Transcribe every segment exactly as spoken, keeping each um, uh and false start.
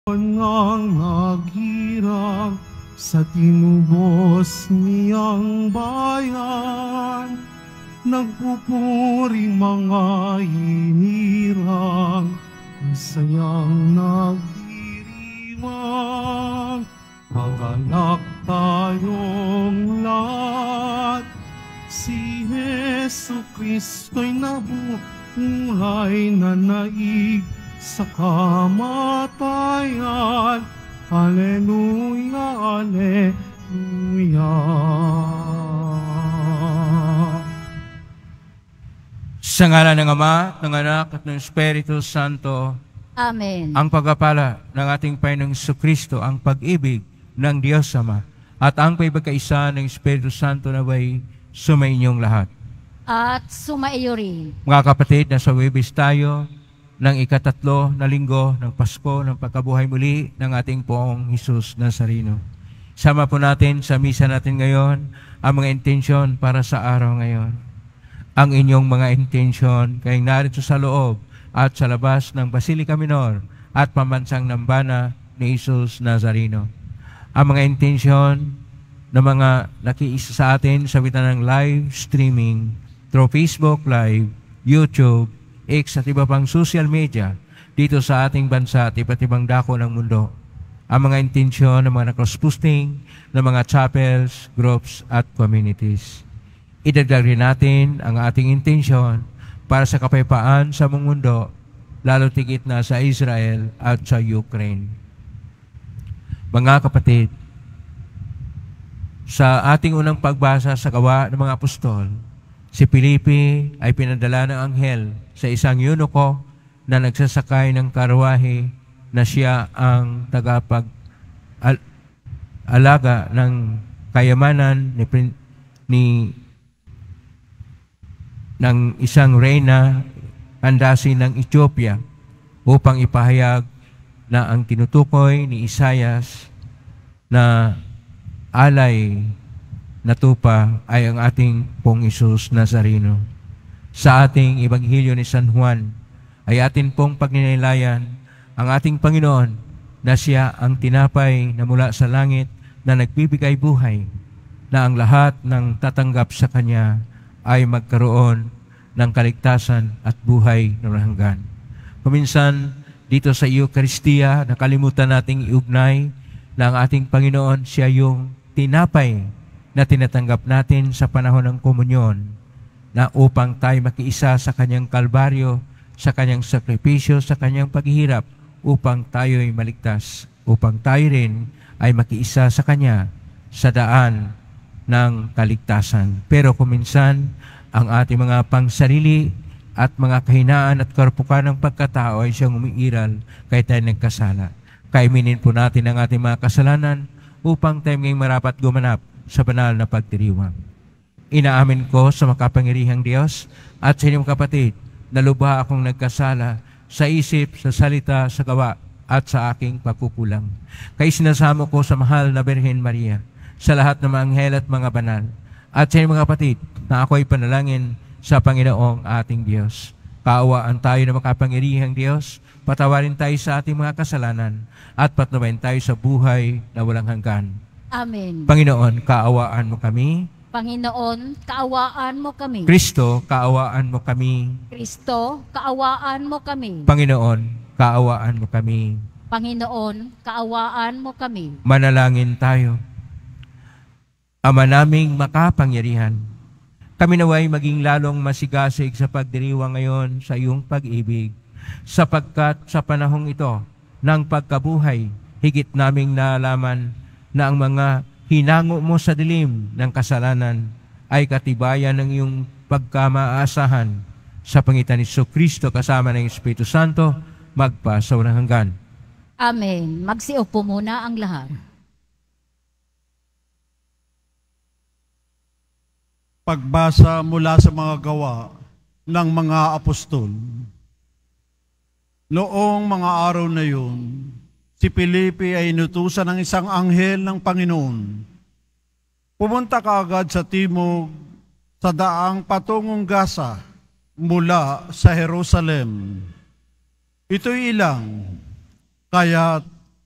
Ngang naghirang sa tinubos niyang bayan, nagpupuri mga hinirang, masayang nagdiriwang. Magalak tayong lahat, si Jesu Kristo'y nabuhay na naig sa kamatayan. Alleluia, alleluia. Sa ngalan ng Ama, ng Anak, at ng Espiritu Santo. Amen. Ang pagpapala ng ating Panginoong Jesucristo, ang pag-ibig ng Diyos Ama, at ang pagkakaisa ng Espiritu Santo na ba'y sumainyong lahat. At sumaiyo rin. Mga kapatid, nasa Huwebes tayo ng ikatatlo na linggo ng Pasko ng pagkabuhay muli ng ating Poong Hesus Nazareno. Sama po natin sa misa natin ngayon ang mga intensyon para sa araw ngayon. Ang inyong mga intensyon kay narito sa loob at sa labas ng Basilica Minor at pambansang nambana ni Hesus Nazareno. Ang mga intensyon ng mga nakiisa sa atin sa bitan ng live streaming through Facebook Live, YouTube, X at iba pang social media dito sa ating bansa at iba't ibang dako ng mundo. Ang mga intensyon ng mga cross-posting ng mga chapels, groups at communities. Idagdag rin natin ang ating intensyon para sa kapayapaan sa buong mundo, lalo tigit na sa Israel at sa Ukraine. Mga kapatid, sa ating unang pagbasa sa Gawa ng mga Apostol, si Felipe ay pinadala ng anghel sa isang eunuko na nagsasakay ng karwahe na siya ang tagapag-alaga ng kayamanan ni, ni ng isang reyna handasi ng Ethiopia upang ipahayag na ang tinutukoy ni Isaias na alay na tupa ay ang ating Pong Hesus Nazareno. Sa ating Ebanghelyo ni San Juan ay atin pong pagninaylayan ang ating Panginoon na siya ang tinapay na mula sa langit na nagbibigay buhay, na ang lahat ng tatanggap sa Kanya ay magkaroon ng kaligtasan at buhay na walang hanggan. Kuminsan dito sa Eucharistia, nakalimutan nating iugnay na ang ating Panginoon siya yung tinapay na tinatanggap natin sa panahon ng komunyon, na upang tayo makiisa sa Kanyang kalbaryo, sa Kanyang sakripisyo, sa Kanyang paghihirap, upang tayo ay maligtas, upang tayo rin ay makiisa sa Kanya sa daan ng kaligtasan. Pero kuminsan, ang ating mga pangsarili at mga kahinaan at karupukan ng pagkatao ay siyang umiiral kahit tayo nagkasala. Kaiminin po natin ang ating mga kasalanan upang tayo ngayong marapat gumanap sa banal na pagdiriwang. Inaamin ko sa makapangyarihang Diyos at sa inyong kapatid na lubha akong nagkasala sa isip, sa salita, sa gawa at sa aking pagkukulang. Kaya sinasamo ko sa mahal na Birhen Maria, sa lahat ng mga anghel at mga banal, at sa inyong mga kapatid na ako ay panalangin sa Panginoong ating Diyos. Kaawaan tayo ng makapangyarihang Diyos, patawarin tayo sa ating mga kasalanan, at patnubayan tayo sa buhay na walang hanggan. Amen. Panginoon, kaawaan mo kami. Panginoon, kaawaan mo kami. Kristo, kaawaan mo kami. Kristo, kaawaan mo kami. Panginoon, kaawaan mo kami. Panginoon, kaawaan mo kami. Manalangin tayo. Ama naming makapangyarihan, kami naway maging lalong masigasig sa pagdiriwang ngayon sa iyong pag-ibig, sapagkat sa panahong ito ng pagkabuhay, higit naming naalaman na ang mga hinango mo sa dilim ng kasalanan ay katibayan ng iyong pagkamaasahan sa pangitan ni Jesucristo kasama ng Espiritu Santo magpa sa walang hanggan. Amen. Magsiupo muna ang lahat. Pagbasa mula sa mga gawa ng mga apostol. Noong mga araw na yun, si Felipe ay inutusan ng isang anghel ng Panginoon. Pumunta kaagad sa timog sa daang patungong Gaza mula sa Jerusalem. Ito'y ilang, kaya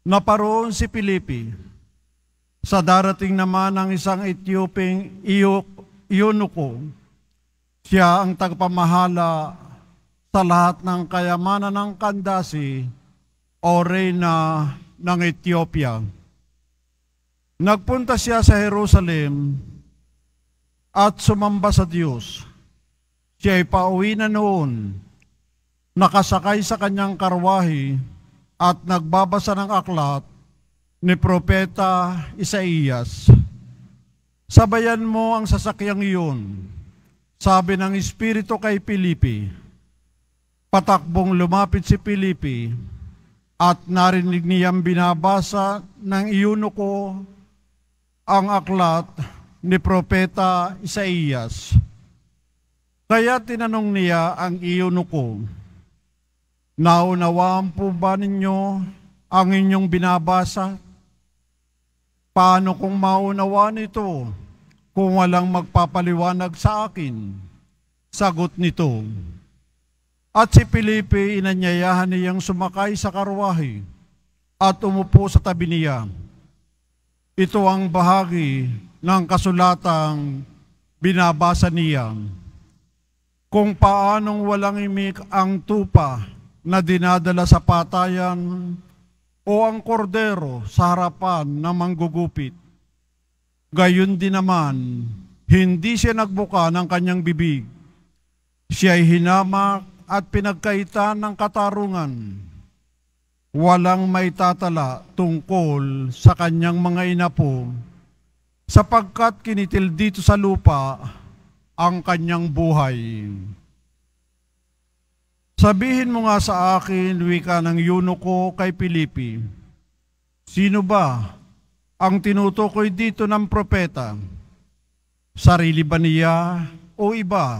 Naparoon si Filipi. Sa darating naman ng isang Ethiopiang eunuko, siya ang tagapamahala sa lahat ng kayamanan ng Kandasi o reyna ng Ethiopia. Nagpunta siya sa Jerusalem at sumamba sa Diyos. Siya ay pauwi na noon, nakasakay sa kanyang karwahe at nagbabasa ng aklat ni Propeta Isaías. Sabayan mo ang sasakyang iyon, sabi ng Espiritu kay Filipi. Patakbong lumapit si Filipi at narinig niyang binabasa ng eunuko ang aklat ni Propeta Isaías. Kaya tinanong niya ang eunuko, naunawaan po ba ninyo ang inyong binabasa? Paano kung maunawaan ito kung walang magpapaliwanag sa akin? Sagot nito. At si Filipi inanyayahan niyang sumakay sa karwahe at umupo sa tabi niya. Ito ang bahagi ng kasulatang binabasa niya. Kung paanong walang imik ang tupa na dinadala sa patayan o ang kordero sa harapan ng manggugupit. Gayon din naman, hindi siya nagbuka ng kanyang bibig. Siya'y hinamak at pinagkaitan ng katarungan. Walang may tatala tungkol sa kanyang mga inapo, sapagkat kinitil dito sa lupa ang kanyang buhay. Sabihin mo nga sa akin, wika ng eunuko kay Filipi, sino ba ang tinutukoy dito ng propeta? Sarili ba niya o iba?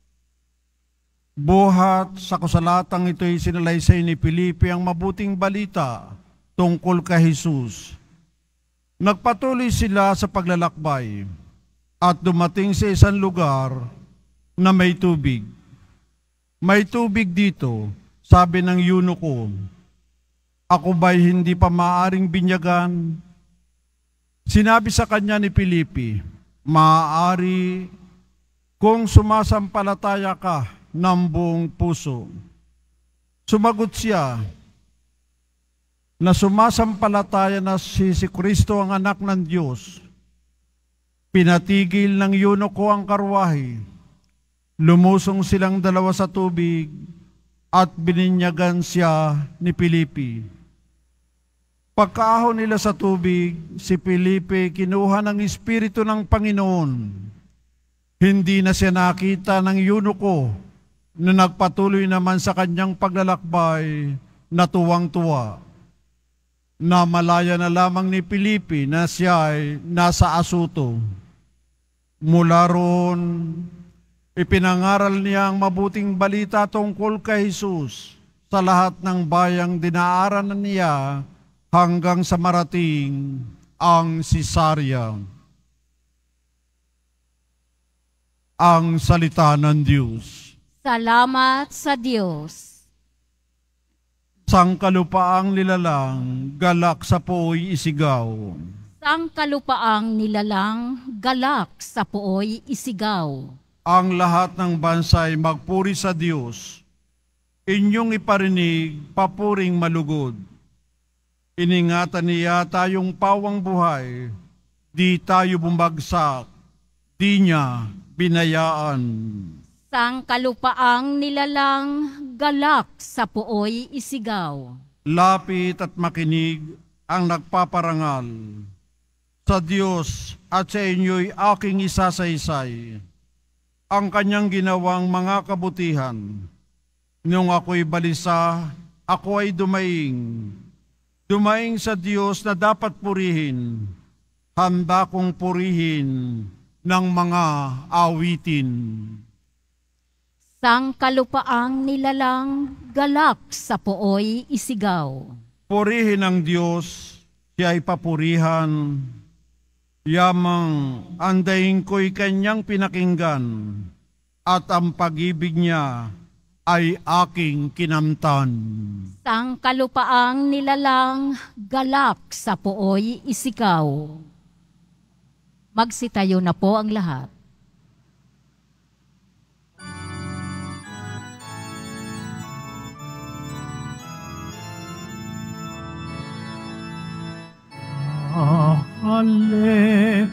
Buhat sa kasalatang ito'y sinalaysay ni Filipi ang mabuting balita tungkol kay Jesus. Nagpatuloy sila sa paglalakbay at dumating sa isang lugar na may tubig. May tubig dito, sabi ng eunuko. Ako ba'y hindi pa maaaring binyagan? Sinabi sa kanya ni Filipi, maaari kung sumasampalataya ka ng buong puso. Sumagot siya na sumasampalataya na si, si Kristo ang anak ng Diyos. Pinatigil ng eunuko ang karwahe. Lumusong silang dalawa sa tubig at bininyagan siya ni Filipi. Pagkaahon nila sa tubig, si Filipi kinuha ng Espiritu ng Panginoon. Hindi na siya nakita ng eunuko na nagpatuloy naman sa kanyang paglalakbay na tuwang-tuwa. Namalaya na lamang ni Filipi na siya ay nasa Asoto. Mula roon, ipinangaral niya ang mabuting balita tungkol kay Jesus sa lahat ng bayang dinaaran niya hanggang sa marating ang Cesarea. Ang salita ng Diyos. Salamat sa Diyos. Sangkalupaang nilalang, galak sa puoy isigaw. Sangkalupaang nilalang, galak sa puoy isigaw. Ang lahat ng bansay magpuri sa Diyos. Inyong iparinig, papuring malugod. Iningatan niya tayong pawang buhay, di tayo bumagsak, di niya binayaan. Sangkalupaang nilalang, galak sa puoy isigaw. Lapit at makinig ang nagpaparangal. Sa Diyos at sa inyo'y aking isasaysay ang kanyang ginawang mga kabutihan. Nung ako'y balisa, ako ay dumaing. Dumaing sa Diyos na dapat purihin. Handa kong purihin ng mga awitin. Sangkalupaang nilalang, galak sa puoy isigaw. Purihin ang Diyos, siya ay papurihan. Yamang andahin ko'y kanyang pinakinggan, at ang pag-ibig niya ay aking kinamtan. Sang kalupaang nilalang galak sa pooy isikaw. Magsitayo na po ang lahat. Hallelujah,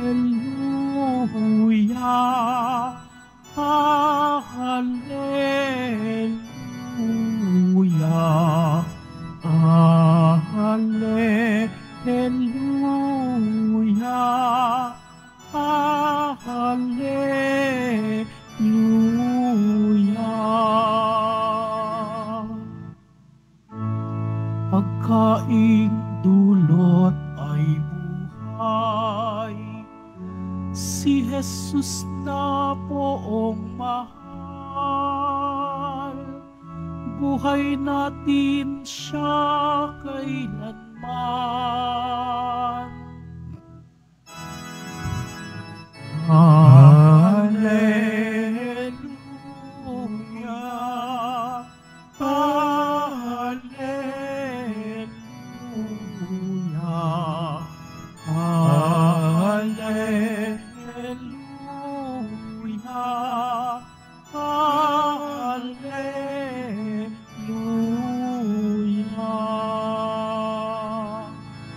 hallelujah, hallelujah, hallelujah. Pagkaing dulot ay buhay, si Jesus na poong mahal. Buhay natin siya kailanman. Hallelujah, hallelujah, hallelujah, hallelujah.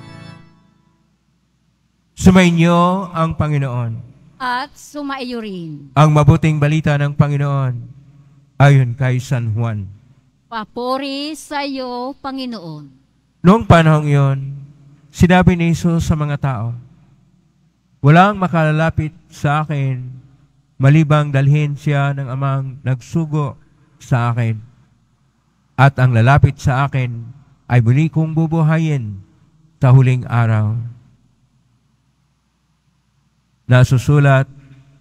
Sumainyo ang Panginoon. At sumaiyo rin. Ang mabuting balita ng Panginoon ayon kay San Juan. Papuri sa iyo, Panginoon. Noong panahong iyon, sinabi ni Jesus sa mga tao, walang makalalapit sa akin, malibang dalhin siya ng amang nagsugo sa akin. At ang lalapit sa akin ay muli kong bubuhayin sa huling araw. Nasusulat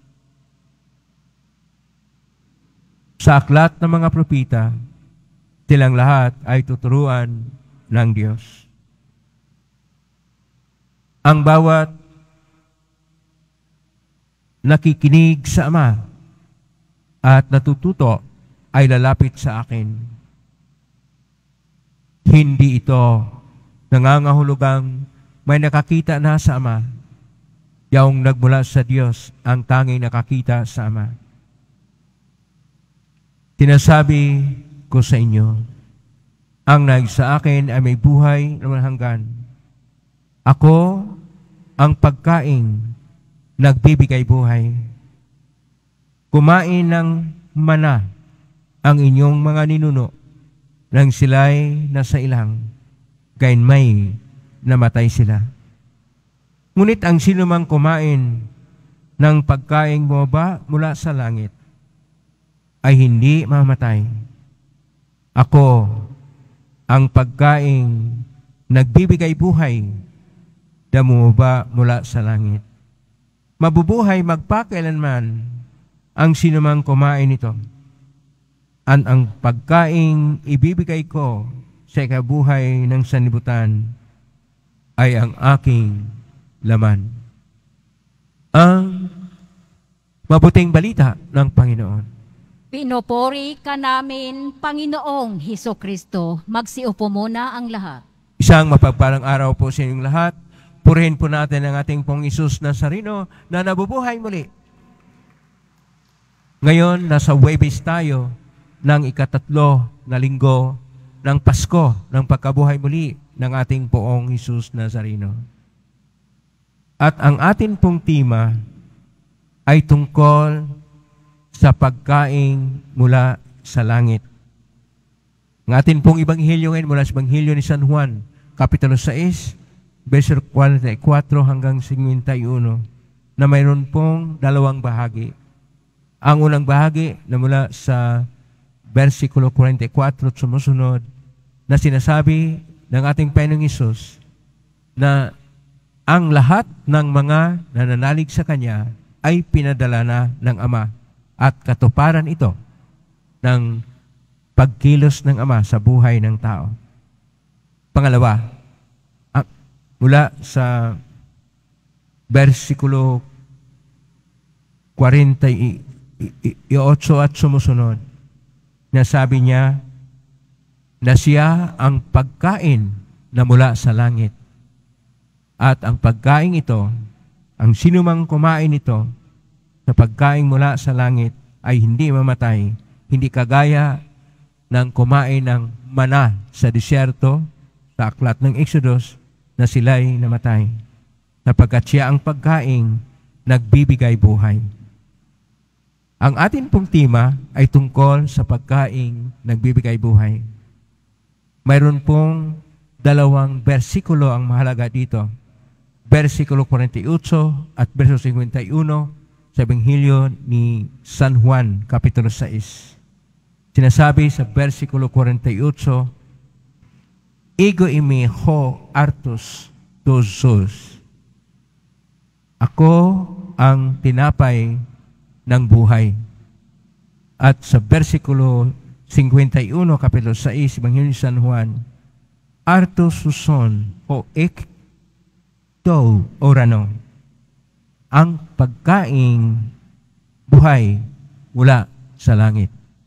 sa aklat ng mga propita, silang lahat ay tuturuan ng Diyos. Ang bawat nakikinig sa Ama at natututo ay lalapit sa akin. Hindi ito nangangahulugang may nakakita na sa Ama. Yaong nagmula sa Diyos ang tanging nakakita sa Ama. Tinasabi ko sa inyo, ang nag sa akin ay may buhay na walang hanggan. Ako ang pagkaing nagbibigay buhay. Kumain ng mana ang inyong mga ninuno nang sila'y nasa ilang, gayunmay namatay sila. Ngunit ang sinumang kumain ng pagkaing bumaba mula sa langit ay hindi mamatay. Ako ang pagkaing nagbibigay buhay na bumaba mula sa langit. Mabubuhay magpakailanman ang sinumang kumain nito. At ang pagkaing ibibigay ko sa ikabuhay ng sanlibutan ay ang aking laman. Ang mabuting balita ng Panginoon. Pinupuri ka namin, Panginoong Hesukristo. Magsiupo muna ang lahat. Isang mapagpalang araw po sa inyong lahat. Purihin po natin ang ating pong Isus Nazareno na nabubuhay muli. Ngayon, nasa Huwebes tayo ng ikatatlo na linggo ng Pasko ng pagkabuhay muli ng ating poong Isus Nazareno. At ang atin pong tema ay tungkol sa pagkaing mula sa langit. Ang atin pong Ebanghelyo ngayon mula sa Ebanghelyo ni San Juan, Kapitulo six, verso forty-four hanggang fifty-one, na mayroon pong dalawang bahagi. Ang unang bahagi na mula sa versikulo forty-four at sumusunod na sinasabi ng ating Panginoong Hesus na ang lahat ng mga nananalig sa Kanya ay pinadala na ng Ama at katuparan ito ng pagkilos ng Ama sa buhay ng tao. Pangalawa, mula sa versikulo forty-eight at sumusunod, na sabi niya na siya ang pagkain na mula sa langit. At ang pagkain ito, ang sinumang kumain ito sa pagkain mula sa langit ay hindi mamatay, hindi kagaya ng kumain ng mana sa disyerto, sa aklat ng Exodus, na sila'y namatay. Sapagkat siya ang pagkain nagbibigay buhay. Ang atin pong tema ay tungkol sa pagkain nagbibigay buhay. Mayroon pong dalawang bersikulo ang mahalaga dito. Versikulo forty-eight at verso fifty-one sa Ebanghelyo ni San Juan, Kapitulo six. Sinasabi sa versikulo forty-eight, Ego imi ho artos dosos. Ako ang tinapay ng buhay. At sa versikulo fifty-one, Kapitulo six, Ebanghelyo ni San Juan, artos suson ho ek do orano. Ang pagkaing buhay mula sa langit.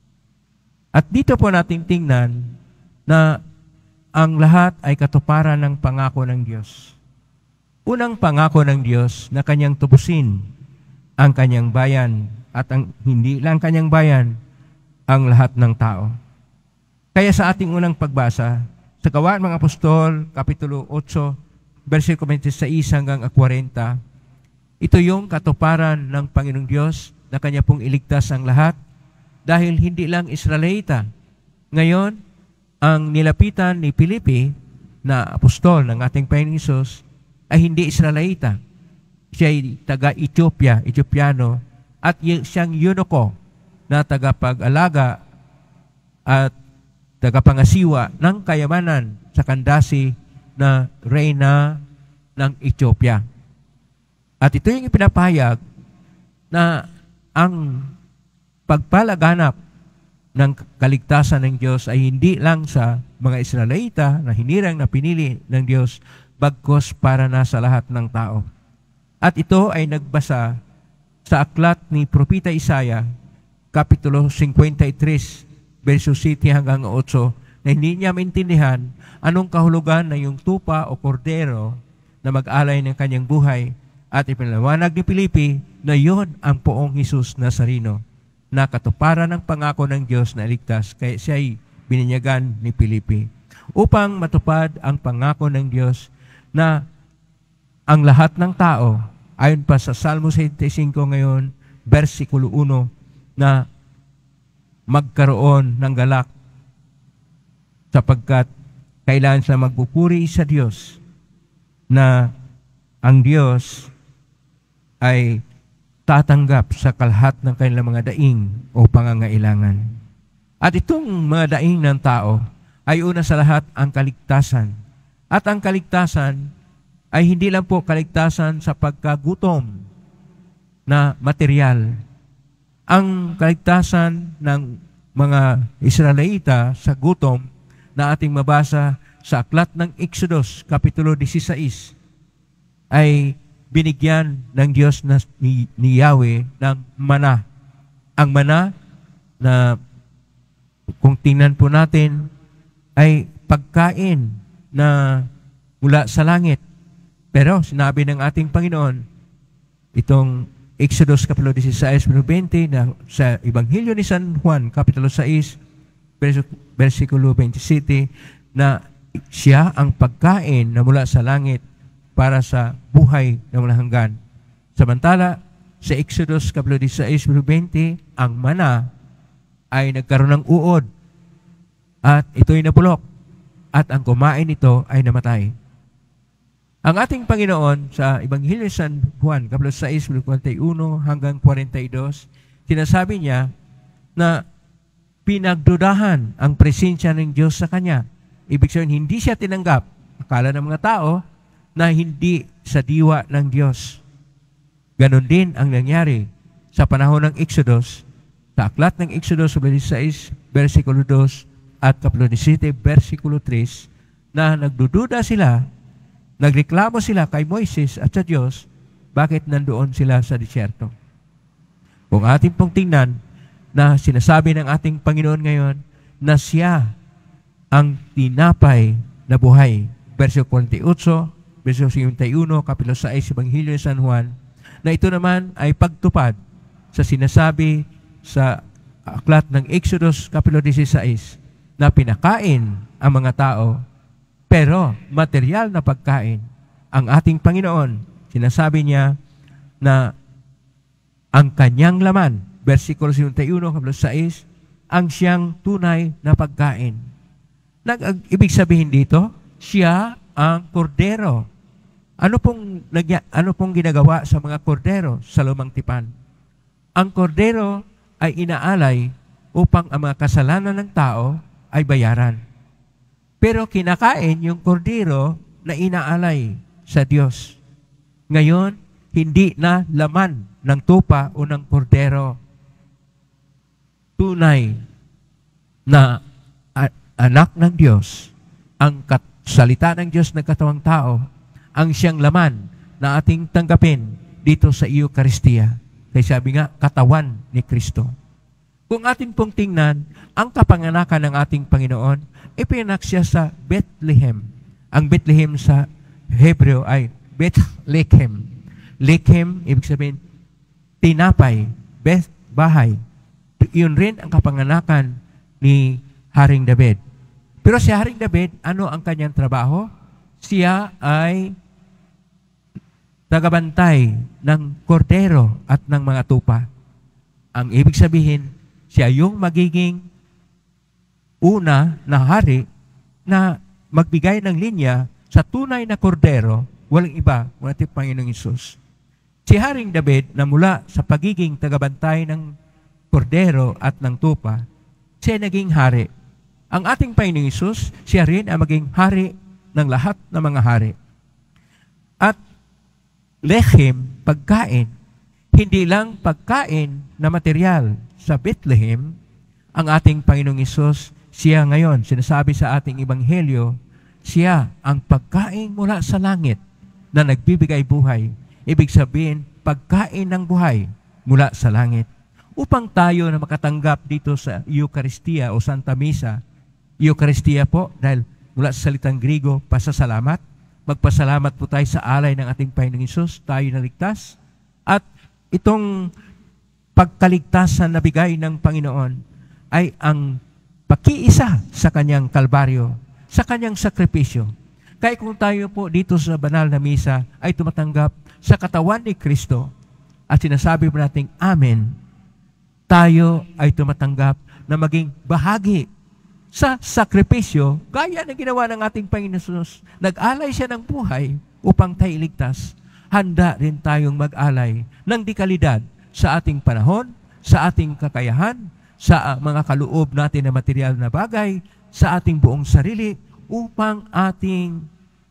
At dito po natin tingnan na ang lahat ay katuparan ng pangako ng Diyos. Unang pangako ng Diyos na kanyang tubusin ang kanyang bayan at ang hindi lang kanyang bayan, ang lahat ng tao. Kaya sa ating unang pagbasa, sa Gawain ng mga Apostol, Kapitulo eight, versikulo twenty-six hanggang forty, ito yung katuparan ng Panginoong Diyos na kanya pong iligtas ang lahat dahil hindi lang Israelita. Ngayon, ang nilapitan ni Filipi na apostol ng ating Panginoong Hesus ay hindi Israelita. Siya ay taga-Ethiopia, Ethiopiano, at siyang eunuko na tagapag-alaga at tagapangasiwa ng kayamanan sa Kandasi na reyna ng Ethiopia. At ito yung ipinapahayag na ang pagpalaganap ng kaligtasan ng Diyos ay hindi lang sa mga Israelita na hinirang na pinili ng Diyos, bagkos para na sa lahat ng tao. At ito ay nagbasa sa aklat ni Propeta Isaiah, Kapitulo fifty-three, verso seven hanggang eight, na hindi niya maintindihan anong kahulugan na yung tupa o kordero na mag-alay ng kanyang buhay, at ipinalawanag ni Filipi na yon ang poong Hesus Nazareno na katuparan ng pangako ng Diyos na iligtas, kaya siya ay bininyagan ni Filipi upang matupad ang pangako ng Diyos na ang lahat ng tao, ayon pa sa Salmo seventy-five ngayon, versikulo one, na magkaroon ng galak sapagkat kailangan sila magpupuri sa Diyos na ang Diyos ay tatanggap sa kalahat ng kanilang mga daing o pangangailangan. At itong mga daing ng tao ay una sa lahat ang kaligtasan. At ang kaligtasan ay hindi lang po kaligtasan sa pagkagutom na material. Ang kaligtasan ng mga Israelita sa gutom na ating mabasa sa aklat ng Exodus, Kapitulo sixteen, ay binigyan ng Diyos na, ni, ni Yahweh ng mana. Ang mana na kung tingnan po natin ay pagkain na mula sa langit. Pero sinabi ng ating Panginoon, itong Exodus Kapitulo sixteen, verso twenty, na sa Ebanghelyo ni San Juan, Kapitulo six, versikulo twenty-seven, na siya ang pagkain na mula sa langit para sa buhay na walang hanggan. Samantala, sa Exodus Kapitulo sixteen, verso twenty, ang mana ay nagkaroon ng uod at ito'y napulok at ang kumain nito ay namatay. Ang ating Panginoon sa Ebanghelyo ni San Juan, Kapitulo six, verso forty-one hanggang forty-two, sinasabi niya na pinagdudahan ang presensya ng Diyos sa kanya. Ibig sabihin, hindi siya tinanggap. Akala ng mga tao na hindi sa diwa ng Diyos. Ganon din ang nangyari sa panahon ng Exodus. Sa aklat ng Exodus six, versikulo two at Kapitulo seventeen, versikulo three, na nagdududa sila, nagreklamo sila kay Moises at sa Diyos, bakit nandoon sila sa disyerto. Kung ating pong tingnan, na sinasabi ng ating Panginoon ngayon na siya ang tinapay na buhay. Versikulo forty-eight, versikulo fifty-one, kapitulo six, Ebanghelyo ni San Juan, na ito naman ay pagtupad sa sinasabi sa aklat ng Exodus, kapitulo sixteen, na pinakain ang mga tao, pero material na pagkain ang ating Panginoon. Sinasabi niya na ang kanyang laman, versikulo fifty-one, kapitulo six, ang siyang tunay na pagkain. Nag, ibig sabihin dito, siya ang kordero. Ano pong, nagya, ano pong ginagawa sa mga kordero sa lumang tipan? Ang kordero ay inaalay upang ang mga kasalanan ng tao ay bayaran. Pero kinakain yung kordero na inaalay sa Diyos. Ngayon, hindi na laman ng tupa o ng kordero. Tunay na anak ng Diyos, ang salita ng Diyos na katawang tao, ang siyang laman na ating tanggapin dito sa Eucharistia. Kaya sabi nga, katawan ni Kristo. Kung atin pong tingnan, ang kapanganakan ng ating Panginoon, ipinanak siya sa Bethlehem. Ang Bethlehem sa Hebreo ay Bethlehem. Lechem, ibig sabihin, tinapay, Beth, bahay. Yun rin ang kapanganakan ni Haring David. Pero si Haring David, ano ang kanyang trabaho? Siya ay tagabantay ng kordero at ng mga tupa. Ang ibig sabihin, siya yung magiging una na hari na magbigay ng linya sa tunay na kordero, walang iba, walang ating Panginoong Hesus. Si Haring David na mula sa pagiging tagabantay ng kordero at ng tupa, siya naging hari. Ang ating Panginoong Hesus, siya rin ang maging hari ng lahat ng mga hari. At lechem, pagkain, hindi lang pagkain na material sa Bethlehem, ang ating Panginoong Hesus, siya ngayon, sinasabi sa ating Ebanghelyo, siya ang pagkain mula sa langit na nagbibigay buhay. Ibig sabihin, pagkain ng buhay mula sa langit. Upang tayo na makatanggap dito sa Eucharistia o Santa Misa, Eucharistia po, dahil mula sa salitang Grigo, pasasalamat. Magpasalamat po tayo sa alay ng ating Panginoong Hesus, tayo naligtas. At itong pagkaligtasan na bigay ng Panginoon ay ang pakiisa sa kanyang kalbaryo, sa kanyang sakripisyo. Kaya kung tayo po dito sa banal na misa ay tumatanggap sa katawan ni Kristo at sinasabi mo nating Amen, tayo ay tumatanggap na maging bahagi sa sakripisyo, gaya ng ginawa ng ating Panginoon Hesus. Nag-alay siya ng buhay upang tayo iligtas. Handa rin tayong mag-alay ng dekalidad sa ating panahon, sa ating kakayahan, sa mga kaloob natin na material na bagay, sa ating buong sarili, upang ating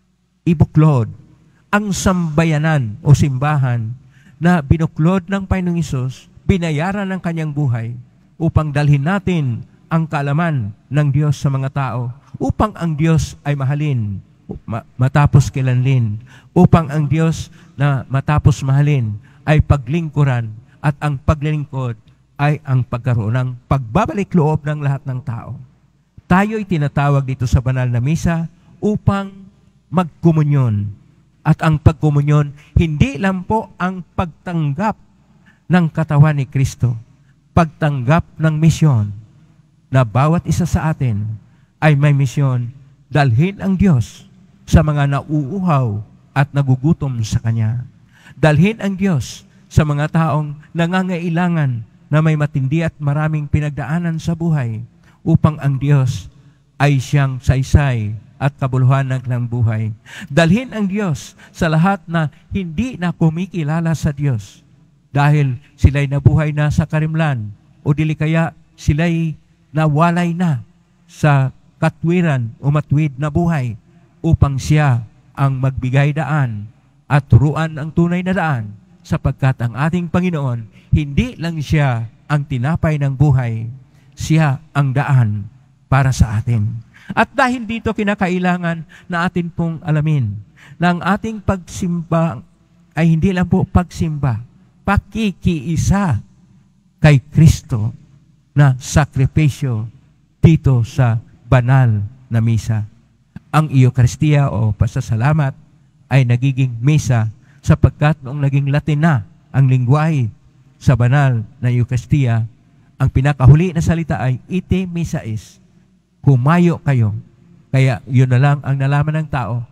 ibuklod ang sambayanan o simbahan na binuklod ng Panginoong Hesus, binayaran ng kanyang buhay, upang dalhin natin ang kaalaman ng Diyos sa mga tao, upang ang Diyos ay mahalin, matapos kilanlin, upang ang Diyos na matapos mahalin ay paglingkuran, at ang paglingkod ay ang pagkaroon ng pagbabalik loob ng lahat ng tao. Tayo'y tinatawag dito sa banal na misa upang magkomunyon. At ang pagkomunyon, hindi lang po ang pagtanggap ng katawan ni Kristo, pagtanggap ng misyon, na bawat isa sa atin ay may misyon, dalhin ang Diyos sa mga nauuhaw at nagugutom sa Kanya. Dalhin ang Diyos sa mga taong nangangailangan na may matindi at maraming pinagdaanan sa buhay, upang ang Diyos ay siyang saysay at kabuluhan ng kanilang buhay. Dalhin ang Diyos sa lahat na hindi na kumikilala sa Diyos dahil sila'y nabuhay na sa karimlan o dili kaya sila'y nawalay na sa katwiran o matwid na buhay, upang siya ang magbigay daan at turuan ang tunay na daan, sapagkat ang ating Panginoon, hindi lang siya ang tinapay ng buhay, siya ang daan para sa atin. At dahil dito kinakailangan na atin pong alamin na ang ating pagsimba ay hindi lang po pagsimba, pakikiisa kay Kristo na sakripisyo dito sa banal na misa. Ang Eucharistia o pasasalamat ay nagiging misa sapagkat noong naging Latin na ang lingwahe sa banal na Eucharistia, ang pinakahuli na salita ay ite misais, humayo kayo. Kaya yun na lang ang nalaman ng tao.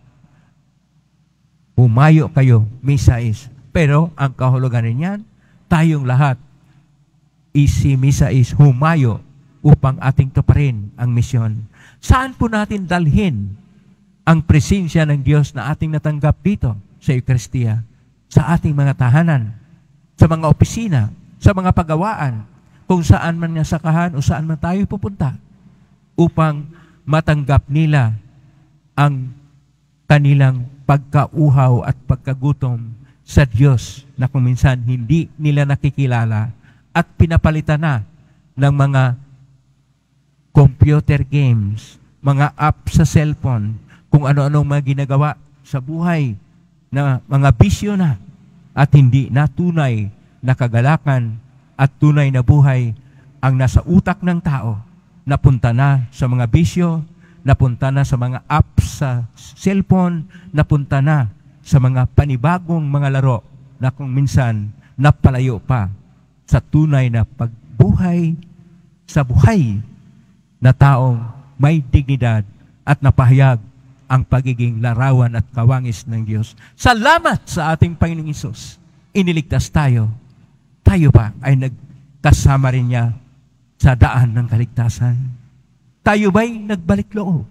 Humayo kayo, misais. Pero ang kahulugan niyan, tayong lahat isi misais, humayo upang ating tuparin ang misyon. Saan po natin dalhin ang presensya ng Diyos na ating natanggap dito sa Eucharistia? Sa ating mga tahanan, sa mga opisina, sa mga pagawaan, kung saan man nga sakahan o saan man tayo pupunta upang matanggap nila ang kanilang pagkauhaw at pagkagutom sa Diyos na kung minsan hindi nila nakikilala at pinapalitan na ng mga computer games, mga app sa cellphone, kung ano-anong mga ginagawa sa buhay na mga bisyo na at hindi na tunay na kagalakan at tunay na buhay ang nasa utak ng tao, napunta na sa mga bisyo, napunta na sa mga apps sa cellphone, napunta na sa mga panibagong mga laro na kung minsan napalayo pa sa tunay na pagbuhay sa buhay na taong may dignidad at napahayag ang pagiging larawan at kawangis ng Diyos. Salamat sa ating Panginoong Hesus. Iniligtas tayo. Tayo pa ay nagkasama rin niya sa daan ng kaligtasan. Tayo ba'y nagbalik loob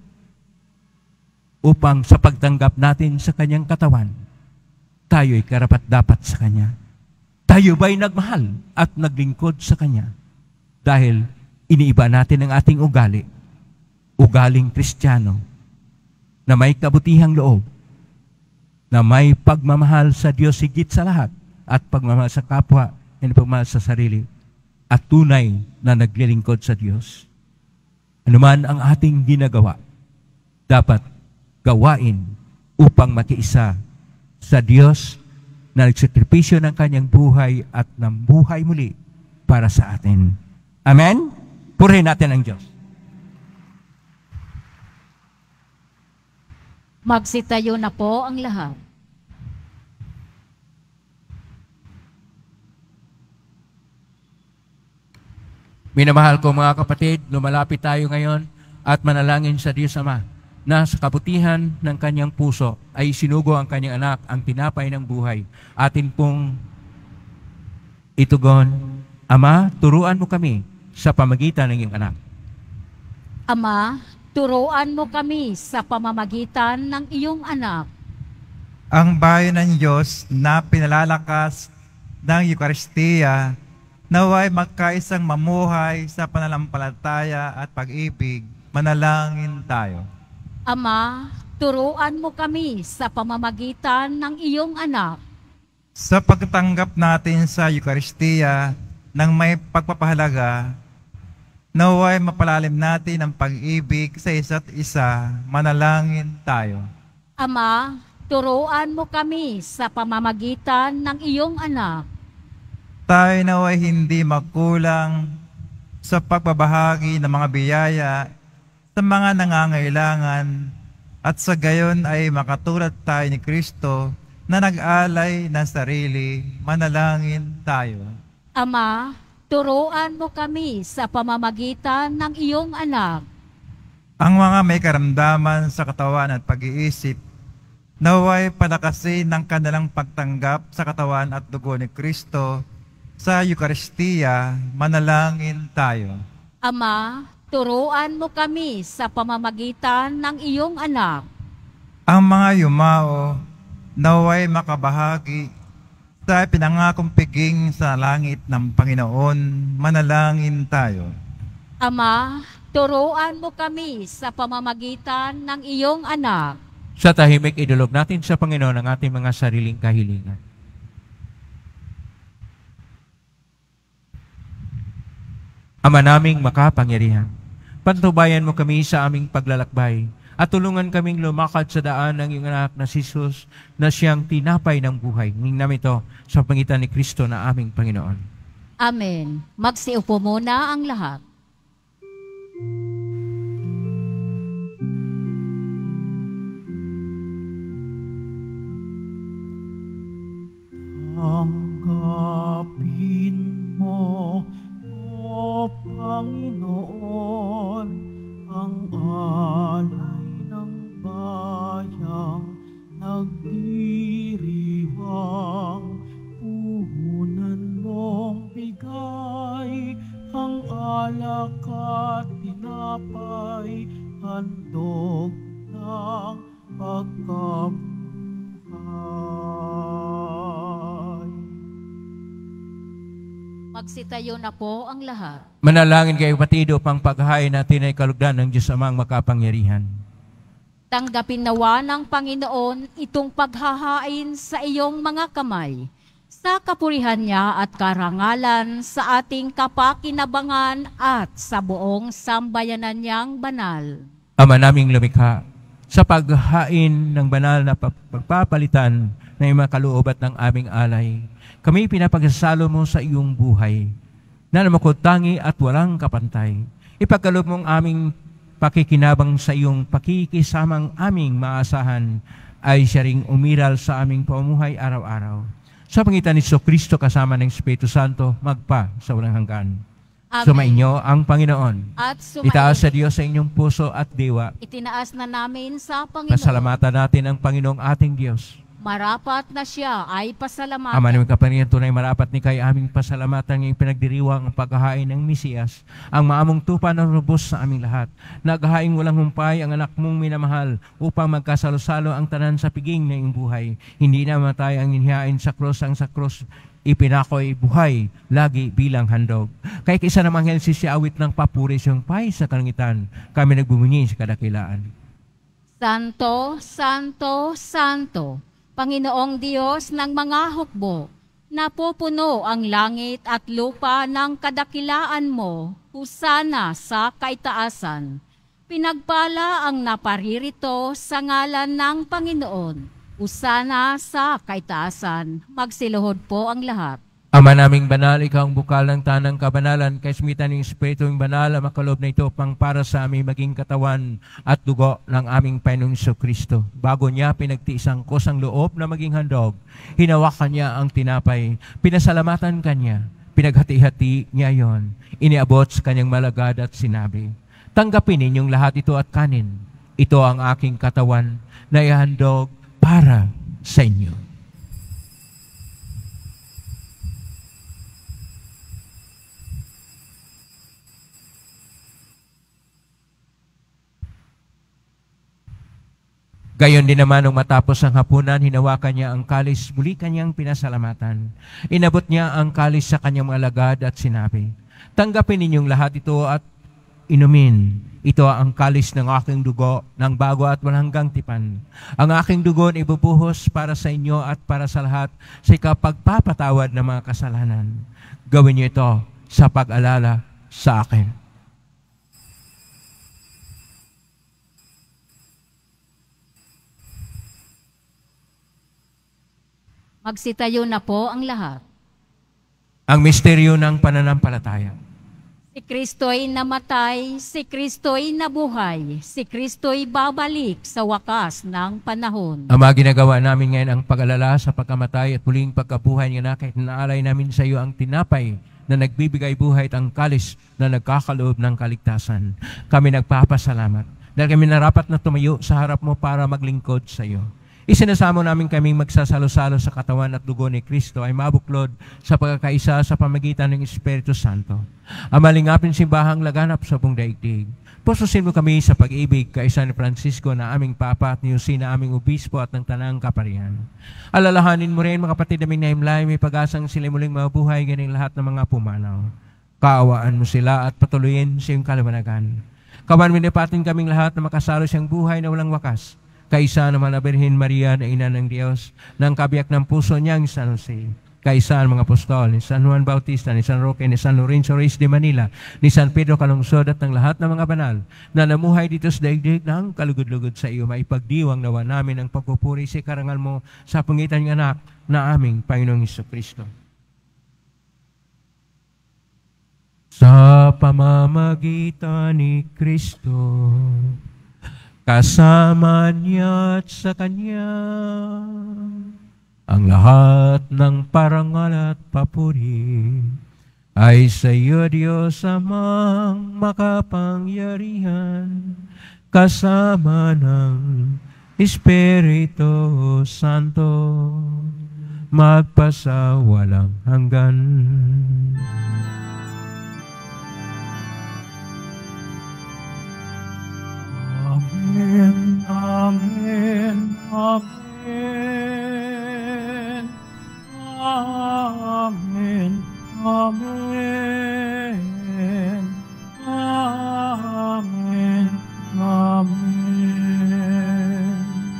upang sa pagtanggap natin sa kanyang katawan, tayo'y karapat-dapat sa kanya? Tayo ba'y nagmahal at naglingkod sa kanya dahil iniiba natin ang ating ugali, ugaling Kristiyano, na may kabutihang loob, na may pagmamahal sa Diyos higit sa lahat at pagmamahal sa kapwa at pagmamahal sa sarili at tunay na naglilingkod sa Diyos? Anuman ang ating ginagawa, dapat gawain upang makiisa sa Diyos na nagsakripisyo ng kanyang buhay at ng buhay muli para sa atin. Amen? Purihin natin ang Diyos. Magsitayo na po ang lahat. Minamahal ko mga kapatid, lumalapit tayo ngayon at manalangin sa Diyos Ama na sa kabutihan ng kanyang puso ay sinugo ang kanyang anak, ang tinapay ng buhay. Atin pong itugon, Ama, turuan mo kami sa pamagitan ng iyong anak. Ama, turuan mo kami sa pamamagitan ng iyong anak. Ang bayan ng Diyos na pinalalakas ng Eucharistia, naway magkaisang mamuhay sa pananampalataya at pag-ibig. Manalangin tayo. Ama, turuan mo kami sa pamamagitan ng iyong anak. Sa pagtanggap natin sa Eucharistia ng may pagpapahalaga, naway mapalalim natin ang pag-ibig sa isa't isa. Manalangin tayo. Ama, turuan mo kami sa pamamagitan ng iyong anak. Tayo naway hindi magkulang sa pagbabahagi ng mga biyaya sa mga nangangailangan at sa gayon ay makatulad tayo ni Kristo na nag-alay ng sarili. Manalangin tayo. Ama, turuan mo kami sa pamamagitan ng iyong anak. Ang mga may karamdaman sa katawan at pag-iisip, naway palakasin ng kanilang pagtanggap sa katawan at dugo ni Kristo sa Eucharistia. Manalangin tayo. Ama, turuan mo kami sa pamamagitan ng iyong anak. Ang mga yumao, naway makabahagi sa pinangakong piging sa langit ng Panginoon. Manalangin tayo. Ama, turuan mo kami sa pamamagitan ng iyong anak. Sa tahimik, idulog natin sa Panginoon ang ating mga sariling kahilingan. Ama naming makapangyarihan, pantubayan mo kami sa aming paglalakbay at tulungan kaming lumakad sa daan ng iyong anak na si Jesus na siyang tinapay ng buhay. Hingin namin ito sa pangitan ni Kristo na aming Panginoon. Amen. Magsiupo muna ang lahat. Tanggapin mo, O Panginoon, ang alay ng bayang nagdiriwang. Puhunan mong bigay ang alak at tinapay, handog ng pagkabuhay. Magsitayo na po ang lahat. Manalangin kayo kapatid upang paghahain natin ay kalugdan ng Diyos Amang makapangyarihan. Tanggapin nawa ng Panginoon itong paghahain sa iyong mga kamay, sa kapurihan niya at karangalan sa ating kapakinabangan at sa buong sambayanan niyang banal. Ama naming lumikha, sa paghahain ng banal na pagpapalitan na mga kaloobat ng aming alay, kami pinapagsasalo mo sa iyong buhay, na namakotangi at walang kapantay. Ipagkaloob mong aming pakikinabang sa iyong pakikisamang aming maasahan ay siya ring umiral sa aming pamumuhay araw-araw. Sa pangitan ni Jesucristo kasama ng Espiritu Santo, magpa sa walang hanggan. Amen. Sumainyo ang Panginoon. At sumainyo. Itaas sa Diyos sa inyong puso at diwa. Itinaas na namin sa Panginoon. Pasalamatan natin ang Panginoong ating Diyos. Marapat na siya ay pasalamatan. Ama namin kapangyarihan, tunay marapat ni kay aming pasalamatan ng pinagdiriwang ang paghahain ng Mesiyas, ang maamong tupa ng lubos sa aming lahat. Naghahaing walang humpay ang anak mong minamahal upang magkasalo-salo ang tanan sa piging ng iyong buhay. Hindi na matay ang inhihain sa krus, ang sa krus ipinako'y buhay, lagi bilang handog. Kaya kisa namang helsi si awit ng papuris yung pay sa kalangitan, kami nagbubunyi sa kadakilaan. Santo, Santo, Santo, Panginoong Diyos ng mga hukbo, napupuno ang langit at lupa ng kadakilaan mo, husana sa kaitaasan. Pinagpala ang naparirito sa ngalan ng Panginoon, husana sa kaitaasan. Magsiluhod po ang lahat. Ama naming banal, ikaw ang bukal ng tanang kabanalan, kay smitan ng Espiritu ng banal, ang makalob na ito pang para sa aming maging katawan at dugo ng aming Panginoong Jesucristo. Bago niya pinagtiisang kusang loob na maging handog, hinawakan niya ang tinapay, pinasalamatan kanya, pinaghati-hati niya yon, iniabot sa kanyang malagad at sinabi, tanggapin ninyong lahat ito at kanin. Ito ang aking katawan na ihandog para sa inyo. Gayon din naman nung matapos ang hapunan, hinawakan niya ang kalis, muli kanyang pinasalamatan. Inabot niya ang kalis sa kanyang mga alagad at sinabi, tanggapin ninyong lahat ito at inumin. Ito ang kalis ng aking dugo, ng bago at walang hanggang tipan. Ang aking dugo na ibubuhos para sa inyo at para sa lahat sa ikapagpapatawad ng mga kasalanan. Gawin niyo ito sa pag-alala sa akin. Magsitayo na po ang lahat. Ang misteryo ng pananampalataya. Si Kristo'y namatay, si Kristo'y nabuhay, si Kristo'y babalik sa wakas ng panahon. Ama, ginagawa namin ngayon ang pag-alala sa pagkamatay at muling pagkabuhay niya na kahit naalay namin sa iyo ang tinapay na nagbibigay buhay at ang kalis na nagkakaloob ng kaligtasan. Kami nagpapasalamat dahil kami narapat na tumayo sa harap mo para maglingkod sa iyo. Isinasamo namin kaming magsasalo-salo sa katawan at dugo ni Kristo ay mabuklod sa pagkakaisa sa pamagitan ng Espiritu Santo. Amalingapin simbahang laganap sa buong daigdig. Pususin mo kami sa pag-ibig kaisa ni Francisco na aming Papa at ni Jose na aming Obispo at ng Tanang Kaparian. Alalahanin mo rin mga kapatid naming naimlay, may pag-asang sila muling mabuhay ganing lahat ng mga pumanaw. Kaawaan mo sila at patuloyin sa iyong kalawanagan. Kawan minipatin kaming lahat na makasalo siyang buhay na walang wakas. Kaisa naman na Birhen Maria na ina ng Diyos, ng kabiyak ng puso niyang San Jose. Kaisa ang mga apostol, ni San Juan Bautista, ni San Roque, ni San Lorenzo Reyes de Manila, ni San Pedro Calungsod at ng lahat ng mga banal na namuhay dito sa daigdig ng kalugod-lugod sa iyo. Maipagdiwang nawa namin ang pagpupuri sa karangal mo sa pangitan ng anak na aming Panginoong Jesucristo. Sa pamamagitan ni Kristo, kasama niya at sa Kanya, ang lahat ng parangal at papuri ay sa iyo, Diyos Amang makapangyarihan, kasama ng Espiritu Santo, magpasawalang hanggan. Amen, amen, amen. Amen, amen. Amen, amen.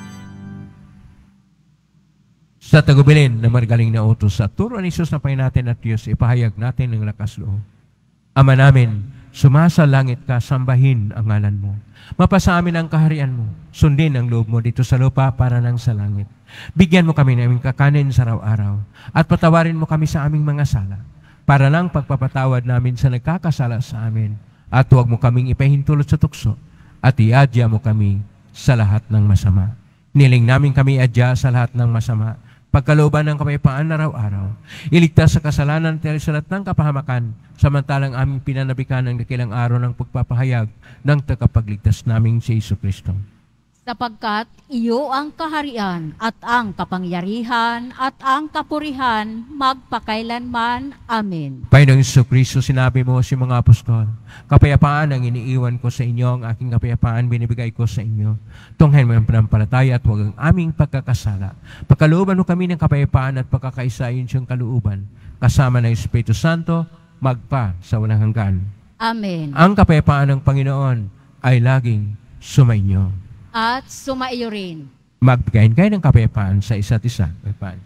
Sa tagubilin na margaling na utos sa turo ni Jesus na Panginoon natin at Diyos, ipahayag natin ng lakas loob. Ama namin, sumasa langit ka, sambahin ang ngalan mo. Mapasa amin ang kaharian mo. Sundin ang loob mo dito sa lupa para nang sa langit. Bigyan mo kami ng aming kakanin sa araw-araw at patawarin mo kami sa aming mga sala para nang pagpapatawad namin sa nagkakasala sa amin. At huwag mo kaming ipahintulot sa tukso at iadya mo kami sa lahat ng masama. Niling namin kami adya sa lahat ng masama. Pagkalooban ng kapayapaan araw-araw, iligtas sa kasalanan at sa lahat ng kapahamakan, samantalang aming pinanabikan ng dakilang araw ng pagpapahayag ng tagapagligtas naming si Jesucristo. Sapagkat iyo ang kaharian at ang kapangyarihan at ang kapurihan magpakailanman. Amen. Panginoong Jesucristo, sinabi mo sa mga apostol, kapayapaan ang iniiwan ko sa inyo, ang aking kapayapaan binibigay ko sa inyo. Tunghayin mo ang panampalataya at huwag ang aming pagkakasala. Pagkalooban mo kami ng kapayapaan at pagkakaisayin siyang kalooban, kasama ng Espiritu Santo, magpa sa walang hanggan. Amen. Ang kapayapaan ng Panginoon ay laging sumainyo. At sumaiyo rin. Magbigayin kayo ng kapayapaan sa isa't isa. Kapayapaan.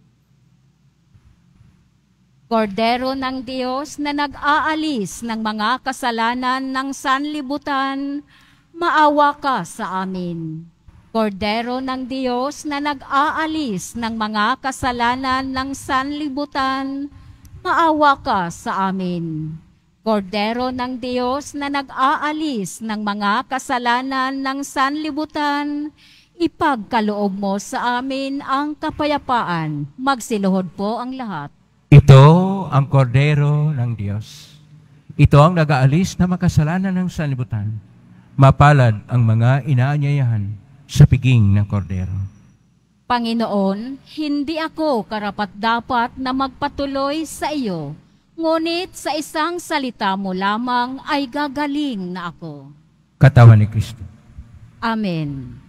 Kordero ng Diyos na nag-aalis ng mga kasalanan ng sanlibutan, maawa ka sa amin. Kordero ng Diyos na nag-aalis ng mga kasalanan ng sanlibutan, maawa ka sa amin. Kordero ng Diyos na nag-aalis ng mga kasalanan ng sanlibutan, ipagkaloob mo sa amin ang kapayapaan. Magsiluhod po ang lahat. Ito ang kordero ng Diyos. Ito ang nag-aalis na makasalanan ng sanlibutan. Mapalad ang mga inaanyayahan sa piging ng kordero. Panginoon, hindi ako karapat-dapat na magpatuloy sa iyo, ngunit sa isang salita mo lamang ay gagaling na ako. Katawan ni Kristo. Amen.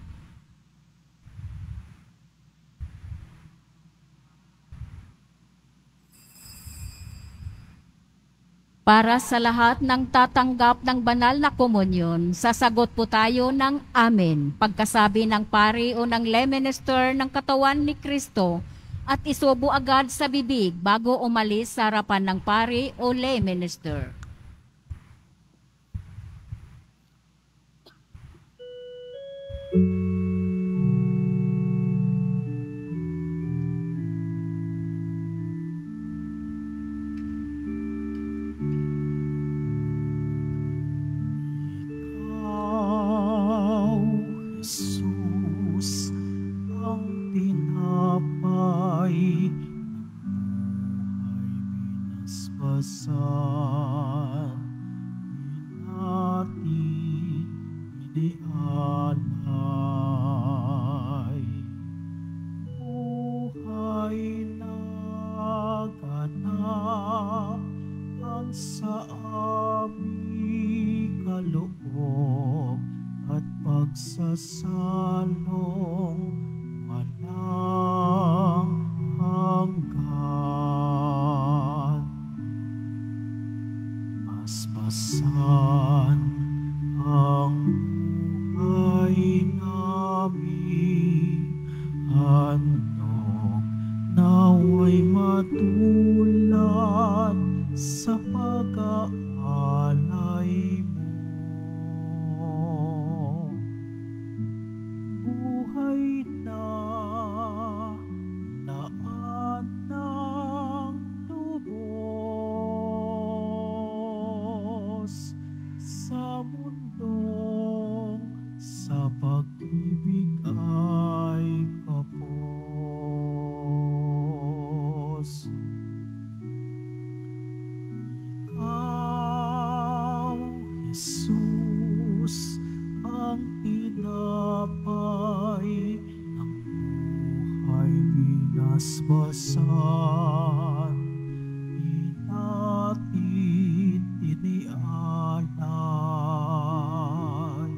Para sa lahat ng tatanggap ng banal na komunyon, sasagot po tayo ng Amen. Pagkasabi ng pari o ng lay minister ng katawan ni Kristo, at isubo agad sa bibig bago umalis sa harapan ng pari o lay minister. Ikaw, Jesus, ang tinapay basbasan, inati idealay, buhay na ganap ang sa aming kaloob at pagsasalong walang hanggan. Basbasan ang buhay namin, handog naway matulad sa pag-aalay mo. Buhay na laan ng lubos, binasbasan, pinatid, inialay.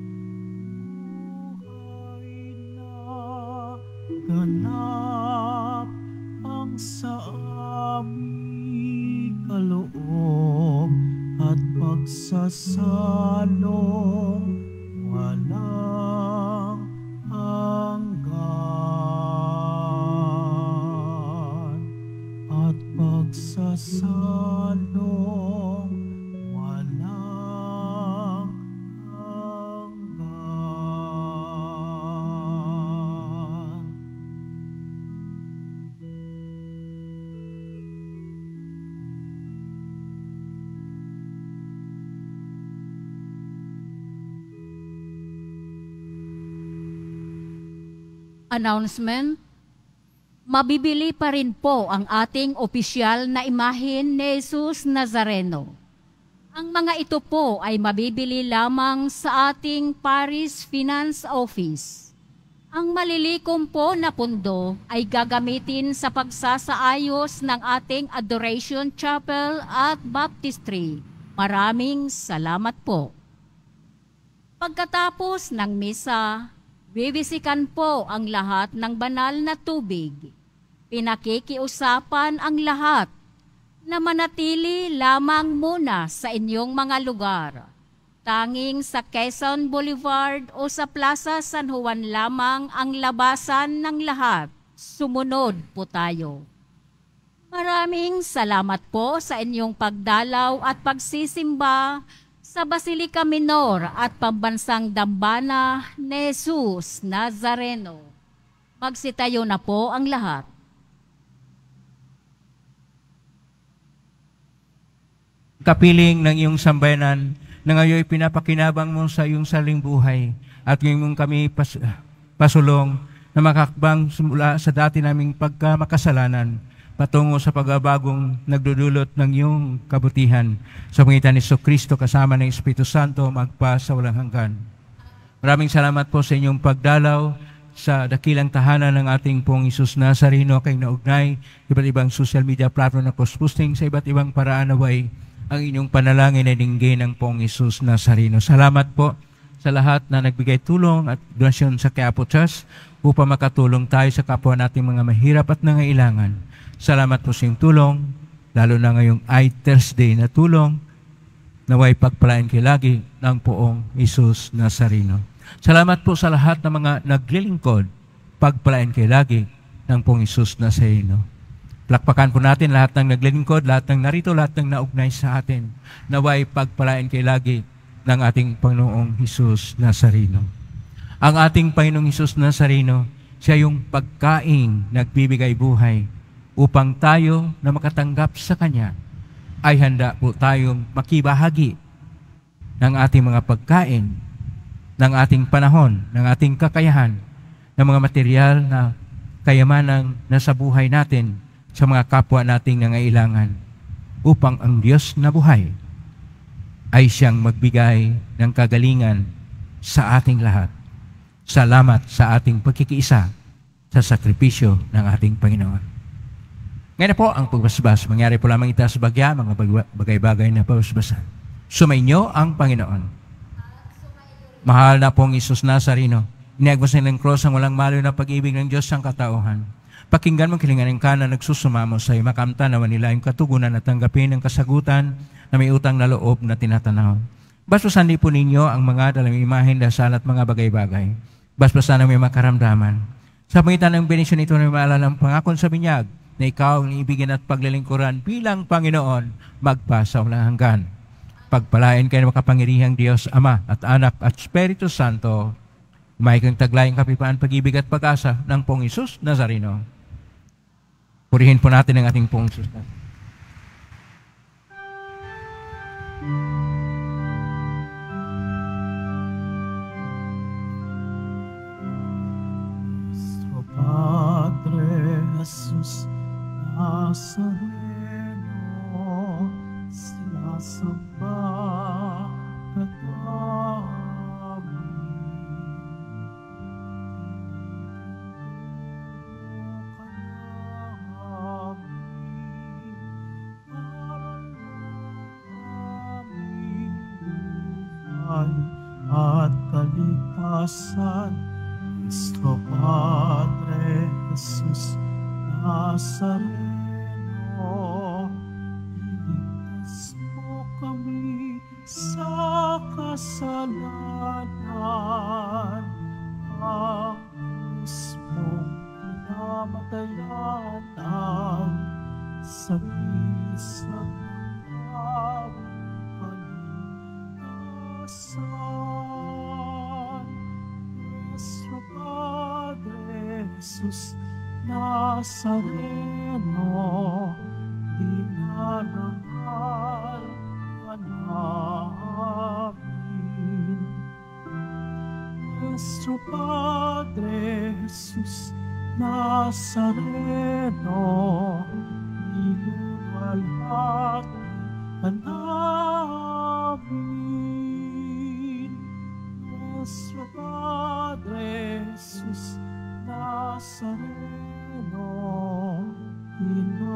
Buhay na ganap ang sa aming kaloob at pagsasalong walang hanggan at pagsasalong walang hanggan. Announcement. Mabibili pa rin po ang ating opisyal na imahen ni Jesus Nazareno. Ang mga ito po ay mabibili lamang sa ating Parish Finance Office. Ang malilikom po na pundo ay gagamitin sa pagsasaayos ng ating Adoration Chapel at Baptistry. Maraming salamat po. Pagkatapos ng misa, bibisikan po ang lahat ng banal na tubig. Pinakikiusapan ang lahat na manatili lamang muna sa inyong mga lugar. Tanging sa Quezon Boulevard o sa Plaza San Juan lamang ang labasan ng lahat. Sumunod po tayo. Maraming salamat po sa inyong pagdalaw at pagsisimba sa Basilica Minor at Pambansang Dambana ni Jesus Nazareno. Magsitayo na po ang lahat. Kapiling ng iyong sambayanan na ngayon pinapakinabang mo sa iyong saling buhay at ngayon kami pas, pasulong na makakbang simula sa dati naming pagkamakasalanan patungo sa pagbabagong nagdudulot ng iyong kabutihan sa pangitan ni Kristo kasama ng Espiritu Santo magpa sa walang hanggan. Maraming salamat po sa inyong pagdalaw sa dakilang tahanan ng ating pong Jesus Nazareno kay naugnay iba't ibang social media platform na post-posting sa iba't ibang paraan naway ang inyong panalangin ay dinggin ng pong Jesus Nazareno. Salamat po sa lahat na nagbigay tulong at donasyon sa Quiapo Church upang makatulong tayo sa kapwa nating mga mahirap at nangailangan. Salamat po sa iyong tulong, lalo na ngayong I Thursday na tulong, naway pagpalain kayo lagi ng poong Jesus Nazareno. Salamat po sa lahat ng mga naglilingkod, pagpalain kayo lagi ng poong Jesus Nazareno. Plakpakan po natin lahat ng naglilingkod, lahat ng narito, lahat ng naugnay sa atin. Naway pagpalain kayo lagi ng ating Panginoong Jesus Nazareno. Ang ating Panginoong Jesus Nazareno, siya yung pagkaing nagbibigay buhay upang tayo na makatanggap sa Kanya ay handa po tayong makibahagi ng ating mga pagkain, ng ating panahon, ng ating kakayahan, ng mga material na kayamanang nasa buhay natin sa mga kapwa nating nangailangan upang ang Diyos na buhay ay siyang magbigay ng kagalingan sa ating lahat. Salamat sa ating pagkikiisa sa sakripisyo ng ating Panginoon. Ngayon po ang pagbasbas. Mangyari po lamang ita sa bagya, mga bagay-bagay na pagbasbasan. Sumainyo ang Panginoon. Mahal na pong Isus Nazareno, iniagwas ng cross ang walang malo na pag-ibig ng Diyos ang katauhan. Pakinggan mo kilinganin ka na nagsusumamo sa iyo, makamta naman nila yung katugunan at tanggapin ng kasagutan na may utang na loob na tinatanaw. Basbasan din po ninyo ang mga dalang imahen, dasal at mga bagay-bagay. Basbasan ang may makaramdaman. Sa pangitan ng benisyon ito na maalala ng pangakon sa binyag na ikaw ang ibigin at paglilingkuran bilang Panginoon magpasa walang hanggan. Pagpalain kayo ng makapangyarihang Diyos, Ama at Anak at Espiritu Santo. May kang taglayang kapipaan, pag-ibig at pag-asa ng pong Jesus Nazareno. Purihin po natin ang ating pong Jesus Nazareno. Nuestro Padre Jesus Nazareno, sinasamba ka namin. kaligtasan, Kristo Padre Jesus Nazareno. Iligtas mo kami sa kasalanan, ang krus mong pinamatayan ang sagisag ng aming kaligtasan. Nuestro Padre Jesus Nazareno, dinarangal ka namin. Nuestro Padre Jesus Nazareno, niluwalhati ka namin. Nuestro Padre Jesus Nazareno,